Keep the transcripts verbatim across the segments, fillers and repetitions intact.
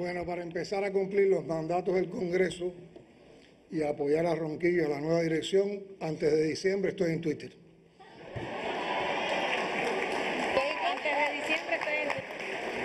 Bueno, para empezar a cumplir los mandatos del Congreso y apoyar a Ronquillo, a la nueva dirección, antes de diciembre estoy en Twitter. Antes de diciembre estoy en Twitter.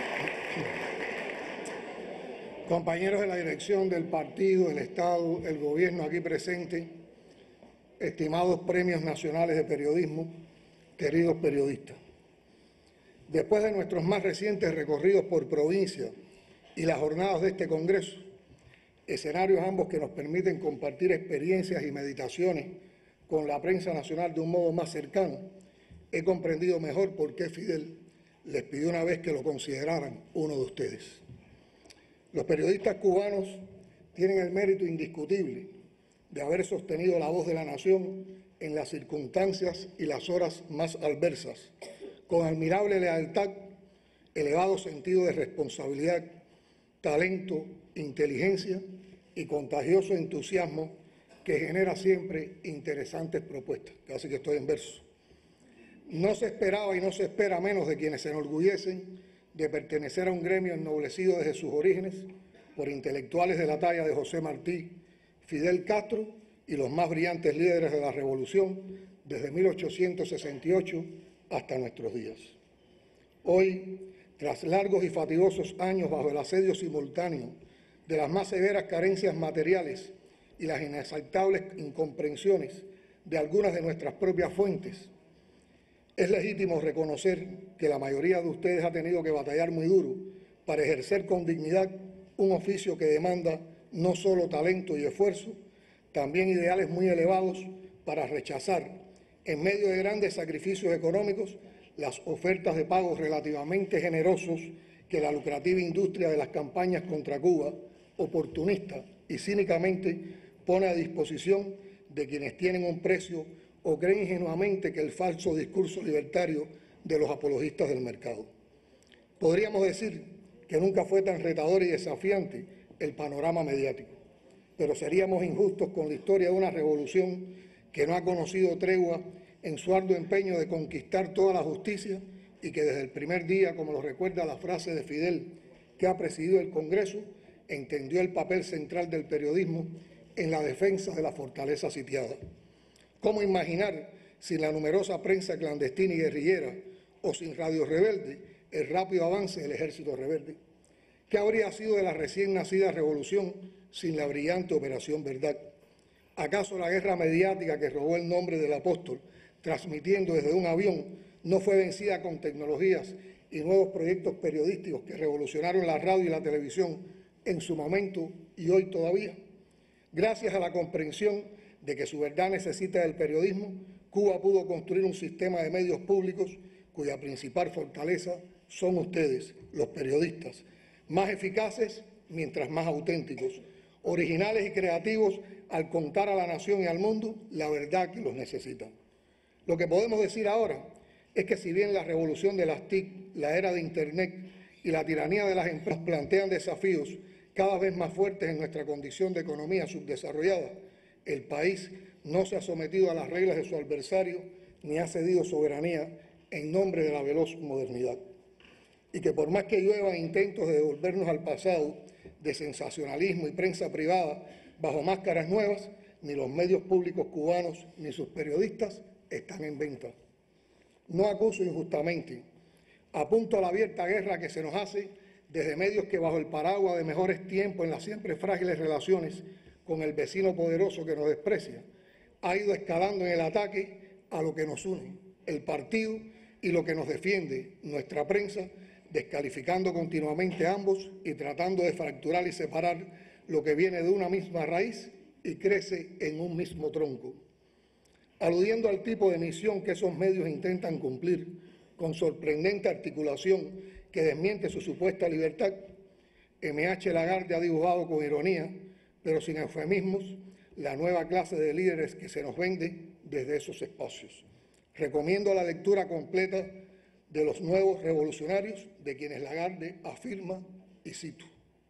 Compañeros de la dirección del partido, el Estado, el gobierno aquí presente, estimados premios nacionales de periodismo, queridos periodistas. Después de nuestros más recientes recorridos por provincia y las jornadas de este Congreso, escenarios ambos que nos permiten compartir experiencias y meditaciones con la prensa nacional de un modo más cercano, he comprendido mejor por qué Fidel les pidió una vez que lo consideraran uno de ustedes. Los periodistas cubanos tienen el mérito indiscutible de haber sostenido la voz de la nación en las circunstancias y las horas más adversas, con admirable lealtad, elevado sentido de responsabilidad, talento, inteligencia y contagioso entusiasmo que genera siempre interesantes propuestas. Casi que estoy en verso. No se esperaba y no se espera menos de quienes se enorgullecen de pertenecer a un gremio ennoblecido desde sus orígenes por intelectuales de la talla de José Martí, Fidel Castro y los más brillantes líderes de la revolución desde mil ochocientos sesenta y ocho hasta nuestros días. Hoy, tras largos y fatigosos años bajo el asedio simultáneo de las más severas carencias materiales y las inaceptables incomprensiones de algunas de nuestras propias fuentes, es legítimo reconocer que la mayoría de ustedes ha tenido que batallar muy duro para ejercer con dignidad un oficio que demanda no solo talento y esfuerzo, también ideales muy elevados para rechazar, en medio de grandes sacrificios económicos, las ofertas de pagos relativamente generosos que la lucrativa industria de las campañas contra Cuba, oportunista y cínicamente, pone a disposición de quienes tienen un precio o creen ingenuamente que el falso discurso libertario de los apologistas del mercado. Podríamos decir que nunca fue tan retador y desafiante el panorama mediático, pero seríamos injustos con la historia de una revolución que no ha conocido tregua en su arduo empeño de conquistar toda la justicia y que desde el primer día, como lo recuerda la frase de Fidel que ha presidido el Congreso, entendió el papel central del periodismo en la defensa de la fortaleza sitiada. ¿Cómo imaginar sin la numerosa prensa clandestina y guerrillera o sin Radio Rebelde el rápido avance del ejército rebelde? ¿Qué habría sido de la recién nacida revolución sin la brillante Operación Verdad? ¿Acaso la guerra mediática que robó el nombre del apóstol, transmitiendo desde un avión, no fue vencida con tecnologías y nuevos proyectos periodísticos que revolucionaron la radio y la televisión en su momento y hoy todavía? Gracias a la comprensión de que su verdad necesita del periodismo, Cuba pudo construir un sistema de medios públicos cuya principal fortaleza son ustedes, los periodistas, más eficaces mientras más auténticos, originales y creativos al contar a la nación y al mundo la verdad que los necesitan. Lo que podemos decir ahora es que si bien la revolución de las T I C, la era de Internet y la tiranía de las empresas plantean desafíos cada vez más fuertes en nuestra condición de economía subdesarrollada, el país no se ha sometido a las reglas de su adversario ni ha cedido soberanía en nombre de la veloz modernidad. Y que por más que lluevan intentos de devolvernos al pasado de sensacionalismo y prensa privada bajo máscaras nuevas, ni los medios públicos cubanos ni sus periodistas están en venta. No acuso injustamente, apunto a la abierta guerra que se nos hace desde medios que bajo el paraguas de mejores tiempos en las siempre frágiles relaciones con el vecino poderoso que nos desprecia, ha ido escalando en el ataque a lo que nos une, el partido, y lo que nos defiende, nuestra prensa, descalificando continuamente a ambos y tratando de fracturar y separar lo que viene de una misma raíz y crece en un mismo tronco. Aludiendo al tipo de misión que esos medios intentan cumplir, con sorprendente articulación que desmiente su supuesta libertad, eme hache Lagarde ha dibujado con ironía, pero sin eufemismos, la nueva clase de líderes que se nos vende desde esos espacios. Recomiendo la lectura completa de Los Nuevos Revolucionarios, de quienes Lagarde afirma, y cito: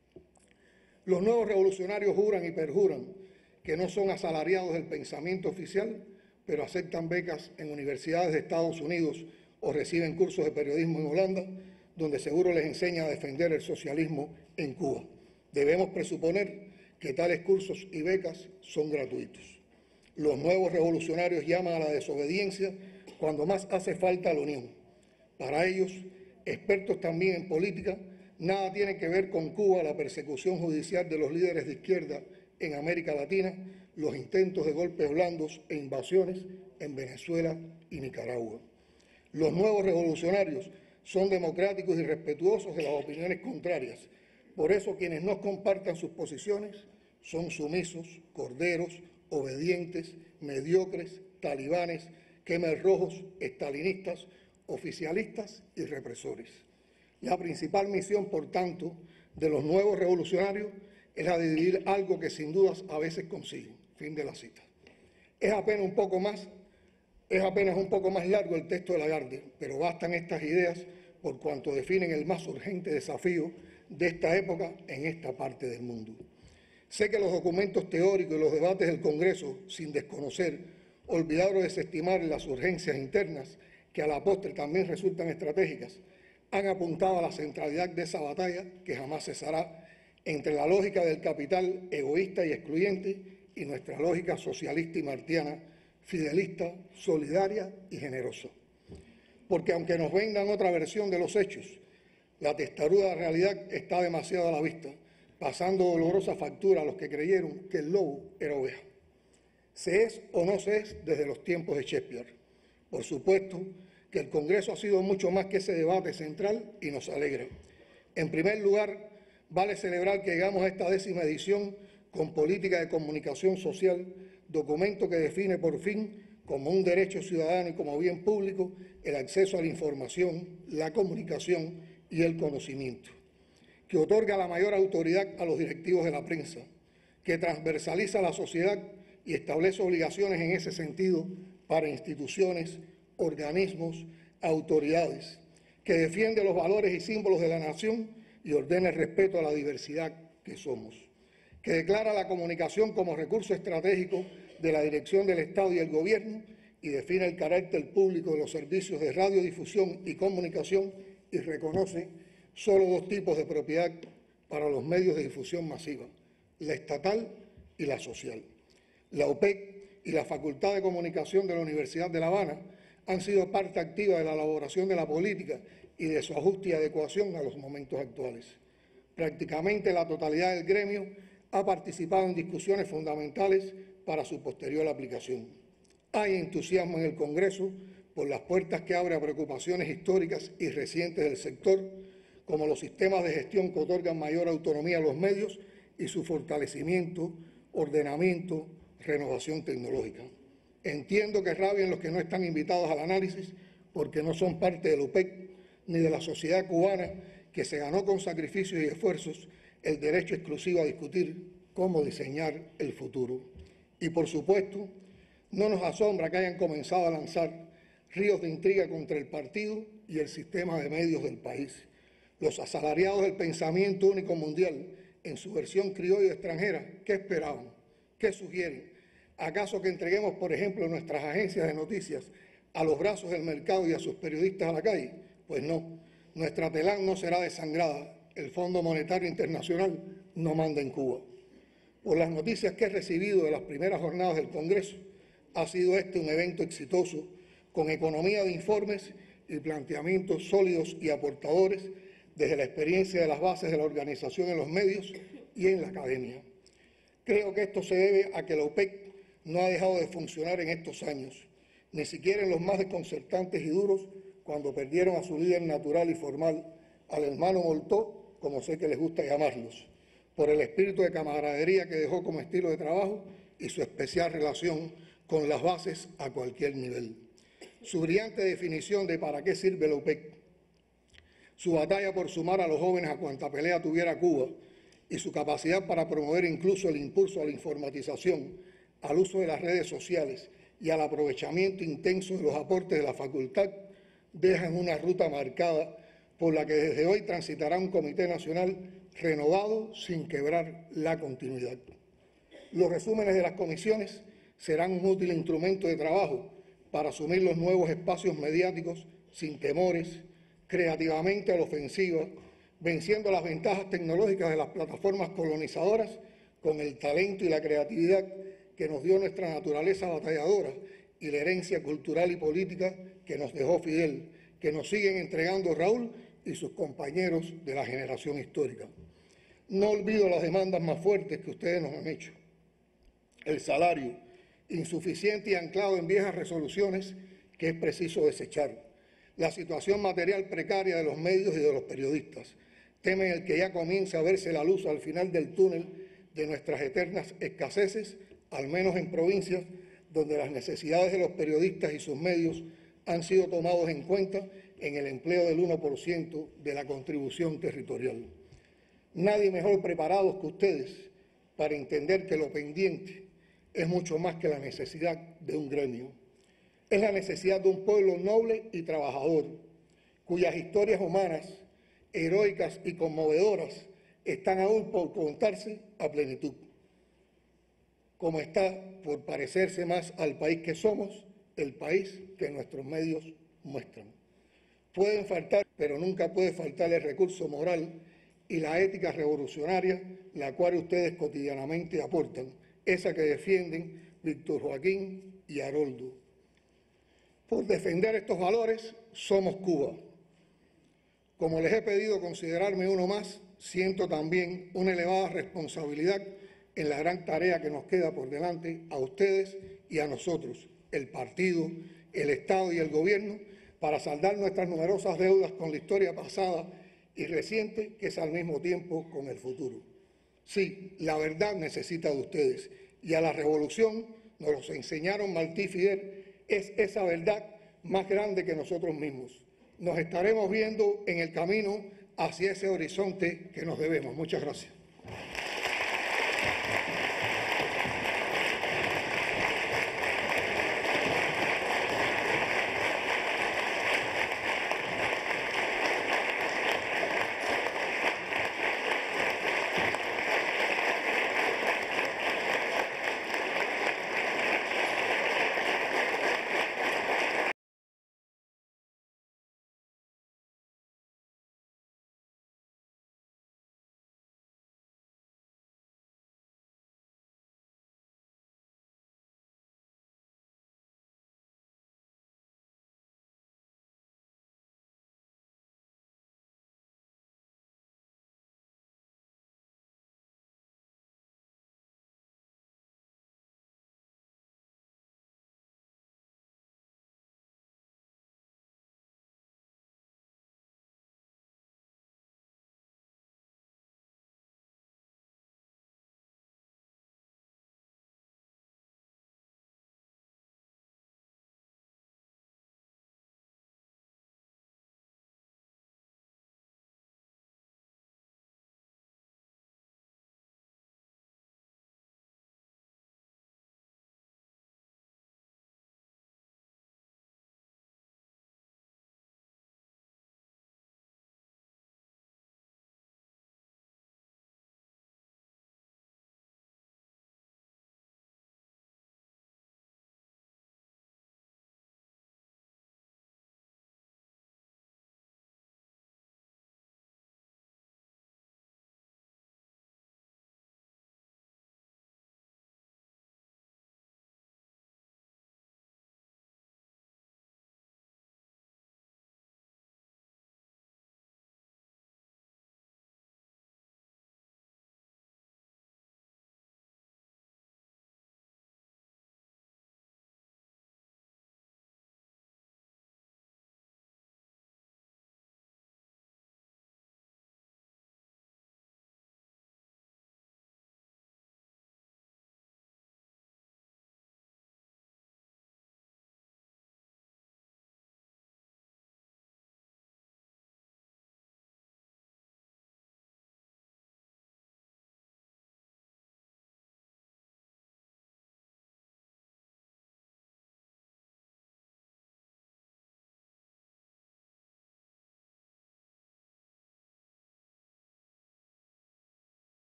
los nuevos revolucionarios juran y perjuran que no son asalariados del pensamiento oficial, pero aceptan becas en universidades de Estados Unidos o reciben cursos de periodismo en Holanda, donde seguro les enseña a defender el socialismo en Cuba. Debemos presuponer que tales cursos y becas son gratuitos. Los nuevos revolucionarios llaman a la desobediencia cuando más hace falta la unión. Para ellos, expertos también en política, nada tiene que ver con Cuba, la persecución judicial de los líderes de izquierda en América Latina, los intentos de golpes blandos e invasiones en Venezuela y Nicaragua. Los nuevos revolucionarios son democráticos y respetuosos de las opiniones contrarias. Por eso quienes no compartan sus posiciones son sumisos, corderos, obedientes, mediocres, talibanes, quemerrojos, estalinistas, oficialistas y represores. La principal misión, por tanto, de los nuevos revolucionarios es la de dividir algo que sin dudas a veces consiguen. Fin de la cita. Es apenas un poco más, es apenas un poco más largo el texto de Lagarde, pero bastan estas ideas por cuanto definen el más urgente desafío de esta época en esta parte del mundo. Sé que los documentos teóricos y los debates del Congreso, sin desconocer, olvidar o desestimar las urgencias internas, que a la postre también resultan estratégicas, han apuntado a la centralidad de esa batalla que jamás cesará entre la lógica del capital egoísta y excluyente y nuestra lógica socialista y martiana, fidelista, solidaria y generosa. Porque aunque nos vendan otra versión de los hechos, la testaruda realidad está demasiado a la vista, pasando dolorosa factura a los que creyeron que el lobo era oveja. Se es o no se es desde los tiempos de Shakespeare. Por supuesto que el Congreso ha sido mucho más que ese debate central y nos alegra. En primer lugar, vale celebrar que llegamos a esta décima edición con política de comunicación social, documento que define por fin como un derecho ciudadano y como bien público el acceso a la información, la comunicación y el conocimiento, que otorga la mayor autoridad a los directivos de la prensa, que transversaliza la sociedad y establece obligaciones en ese sentido para instituciones, organismos, autoridades, que defiende los valores y símbolos de la nación y ordena el respeto a la diversidad que somos, que declara la comunicación como recurso estratégico de la dirección del Estado y el Gobierno y define el carácter público de los servicios de radiodifusión y comunicación y reconoce solo dos tipos de propiedad para los medios de difusión masiva, la estatal y la social. La U P E C y la Facultad de Comunicación de la Universidad de La Habana han sido parte activa de la elaboración de la política y de su ajuste y adecuación a los momentos actuales. Prácticamente la totalidad del gremio ha participado en discusiones fundamentales para su posterior aplicación. Hay entusiasmo en el Congreso por las puertas que abre a preocupaciones históricas y recientes del sector, como los sistemas de gestión que otorgan mayor autonomía a los medios y su fortalecimiento, ordenamiento, renovación tecnológica. Entiendo que rabien los que no están invitados al análisis porque no son parte del U P E C ni de la sociedad cubana que se ganó con sacrificios y esfuerzos el derecho exclusivo a discutir cómo diseñar el futuro. Y, por supuesto, no nos asombra que hayan comenzado a lanzar ríos de intriga contra el partido y el sistema de medios del país. Los asalariados del pensamiento único mundial, en su versión criolla extranjera, ¿qué esperaban? ¿Qué sugieren? ¿Acaso que entreguemos, por ejemplo, nuestras agencias de noticias a los brazos del mercado y a sus periodistas a la calle? Pues no, nuestra TELAN no será desangrada, el Fondo Monetario Internacional no manda en Cuba. Por las noticias que he recibido de las primeras jornadas del Congreso, ha sido este un evento exitoso, con economía de informes y planteamientos sólidos y aportadores desde la experiencia de las bases de la organización en los medios y en la academia. Creo que esto se debe a que la U P E C no ha dejado de funcionar en estos años, ni siquiera en los más desconcertantes y duros, cuando perdieron a su líder natural y formal, al hermano Moltó, como sé que les gusta llamarlos, por el espíritu de camaradería que dejó como estilo de trabajo y su especial relación con las bases a cualquier nivel. Su brillante definición de para qué sirve la U P E C, su batalla por sumar a los jóvenes a cuanta pelea tuviera Cuba y su capacidad para promover incluso el impulso a la informatización, al uso de las redes sociales y al aprovechamiento intenso de los aportes de la facultad, dejan una ruta marcada por la que desde hoy transitará un Comité Nacional renovado sin quebrar la continuidad. Los resúmenes de las comisiones serán un útil instrumento de trabajo para asumir los nuevos espacios mediáticos sin temores, creativamente a la ofensiva, venciendo las ventajas tecnológicas de las plataformas colonizadoras con el talento y la creatividad que nos dio nuestra naturaleza batalladora y la herencia cultural y política que nos dejó Fidel, que nos siguen entregando Raúl y sus compañeros de la generación histórica. No olvido las demandas más fuertes que ustedes nos han hecho. El salario, insuficiente y anclado en viejas resoluciones que es preciso desechar. La situación material precaria de los medios y de los periodistas. Tema en el que ya comienza a verse la luz al final del túnel de nuestras eternas escaseces, al menos en provincias donde las necesidades de los periodistas y sus medios han sido tomados en cuenta en el empleo del uno por ciento de la contribución territorial. Nadie mejor preparado que ustedes para entender que lo pendiente es mucho más que la necesidad de un gremio. Es la necesidad de un pueblo noble y trabajador, cuyas historias humanas, heroicas y conmovedoras están aún por contarse a plenitud, como está por parecerse más al país que somos, el país que nuestros medios muestran. Pueden faltar, pero nunca puede faltar el recurso moral y la ética revolucionaria, la cual ustedes cotidianamente aportan, esa que defienden Víctor Joaquín y Haroldo. Por defender estos valores, somos Cuba. Como les he pedido considerarme uno más, siento también una elevada responsabilidad en la gran tarea que nos queda por delante a ustedes y a nosotros, el partido, el Estado y el Gobierno, para saldar nuestras numerosas deudas con la historia pasada y reciente, que es al mismo tiempo con el futuro. Sí, la verdad necesita de ustedes, y a la revolución, nos los enseñaron Martí y Fidel, es esa verdad más grande que nosotros mismos. Nos estaremos viendo en el camino hacia ese horizonte que nos debemos. Muchas gracias.